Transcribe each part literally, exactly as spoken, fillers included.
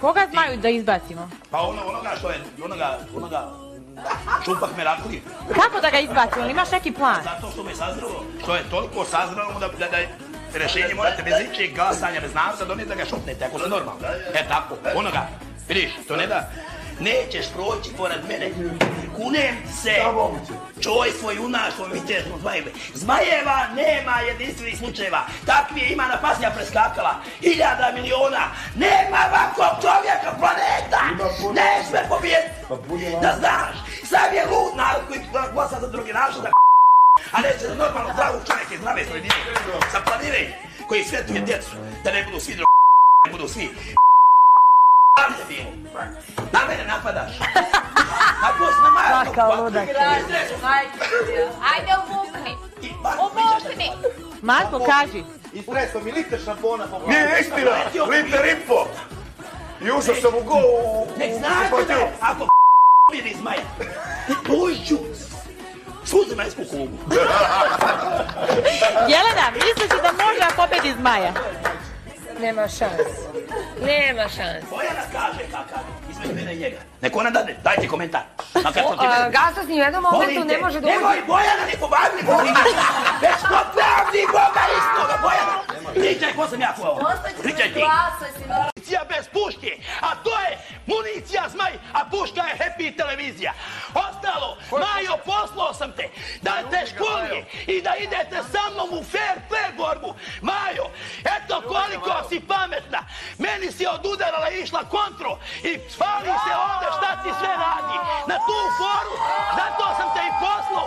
Koga Zmaju da izbacimo? Pa onoga što je, onoga, onoga, Šupak Meraklije. Kako da ga izbacimo? Imaš neki plan? Zato što me sazrelo, što je toliko sazrelo da, da, da rešenje morate bez ičeg glasanja, bez naroda donijeti da ga šutnete, ako ste normalno. E tako, onoga, vidiš, to ne da, nećeš proći pored mene. Kunem se, čojstvo i junaštvo mi teško Zmajeve. Zmajeva nema jedinstvenih slučajeva. Takvi je imana pasija preskakala. Hiljada miliona. Nema ovakvog čovjeka planeta. Ne sme pobijediti. Da znaš, sam je lud narod koji glasa za drugi narod. A neće za normalno zdravog čovjeka iz zdrave sredine. Sa planiraj koji svetuje djecu. Da ne budu svi drugi, ne budu svi. Na mene napadaš. Ako si na Marko, Svaka ludak. Ajde, umukni. Umukni. Marko, kaži. Istreso mi liter šampona po glavu. Nije istina, liter i po. I ušao sam u gol. Nek znate me, ako pobjedi Zmaja, pođu svu zemaljsku kugu. Jelena, misliš li da može da pobedi Zmaja? Nema šans. Nema šans. Bojana kaže kakav, između mene i njega. Nek ona dade, dajte komentar. Gasa s njim u jednom momentu ne može da uđe. Nemoj Bojana ni pobavni Boga. Već ko pravdi Boga istoga, Bojana. Pričaj ko sam ja tvoj ovo. Pričaj ti. Municija bez puške, a to je municija Zmaj, a puška je Happy televizija. Ostalo, Majo, poslao sam te da te školuje i da idete sa mnom u fair play borbu. Majo, eto koliko si pametna. Meni si odudarala i išla kontro i fali se ovdje šta ti sve radi. Na tu foru, zato sam te i poslao.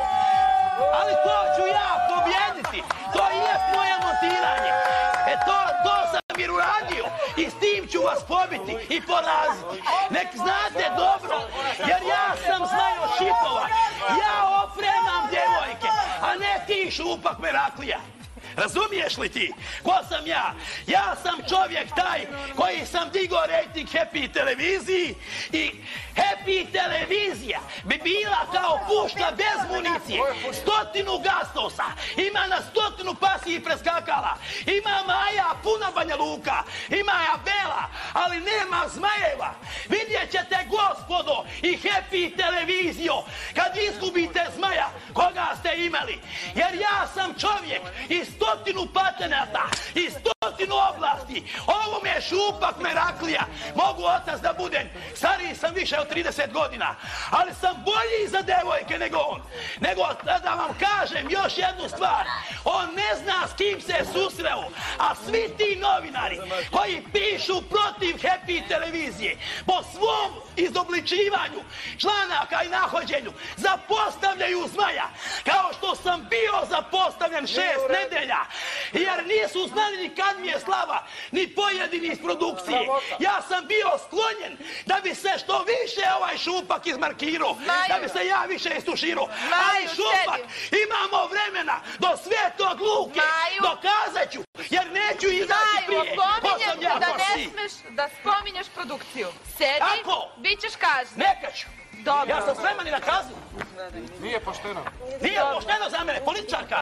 Ali to ću ja pobjediti. To je moje montiranje. E to, to sam jer uradio i s tim ću vas pobiti i poraziti. Nek znate dobro, jer ja sam Zmajo Šipova. Ja opremam djevojke, a ne ti Šupak Meraklija. Razumiješ li ti? Ko sam ja? Ja sam čovjek taj koji sam digao rejting Happy televiziji i Happy televizija bi bila kao puška bez municije. Stotinu gastosa, ima na stotinu pasiji preskakala, ima Maja puna Banja Luka, ima ja Bela, ali nema Zmajeva. Vidjet ćete gospodo i Happy televizijo kad izgubite Zmaja koga ste imali. Jer ja sam čovjek i stotinu patenata i stotinu oblasti. Ovo mi je Šupak Meraklija. Mogu otac da budem. Stariji sam više od trideset godina. Ali sam bolji za devojke nego on. Nego da vam kažem još jednu stvar. On ne zna s kim se susreo. A svi ti novinari koji pišu protiv Happy televizije po svom izobličivanju članaka i nahođenju zapostavljaju Zmaja. Kao što sam bio zapostavljen šest nedelja. Jer nisu znali ni kad mi je slava, ni pojedini iz produkcije. Ja sam bio sklonjen da bi se što više ovaj Šupak izmarkirao, da bi se ja više istuširao. Ali Šupak, imamo vremena do Svetog Luke, dokazat ću, jer neću izaći prije. Pominjem te da ne smeš da spominješ produkciju. Sedi, bit ćeš kažnjen. Neka ću. Dobro. Ja sam spreman i na kaznu. Nije pošteno. Nije pošteno za mene, političarka.